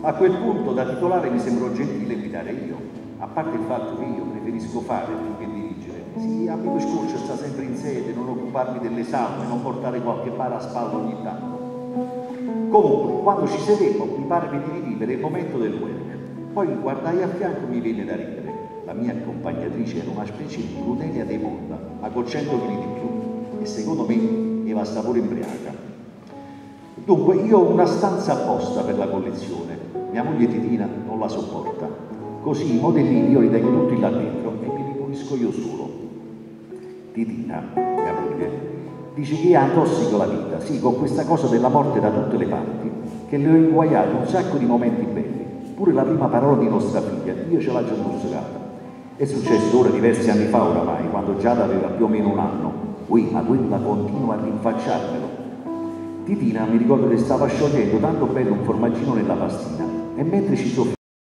A quel punto da titolare mi sembrò gentile guidare io, a parte il fatto che io preferisco fare più che dirigere. Sì, a me lo scorcio sta sempre in sede, non occuparmi dell'esame, non portare qualche bara a spalla ogni tanto. Comunque, quando ci sedemmo, mi parve di rivivere il momento del work. Poi mi guardai a fianco e mi venne da ridere. La mia accompagnatrice era una specie di Rudelia dei Monda, ma con 100 kg di più, e secondo me era sapore imbriaca. Dunque, io ho una stanza apposta per la collezione. Mia moglie Titina non la sopporta. Così i modellini io li tengo tutti là dentro e mi li pulisco io solo. Titina, mia moglie, dice che ha tossico la vita, sì, con questa cosa della morte da tutte le parti, che le ho inguaiato un sacco di momenti belli. Pure la prima parola di nostra figlia, io ce l'ho già mostrata. È successo ora diversi anni fa oramai, quando Giada aveva più o meno un anno. Ui, ma quella continua a rinfacciarmelo. Titina mi ricordo che stava sciogliendo tanto bello un formaggino nella pastina e mentre ci soffriva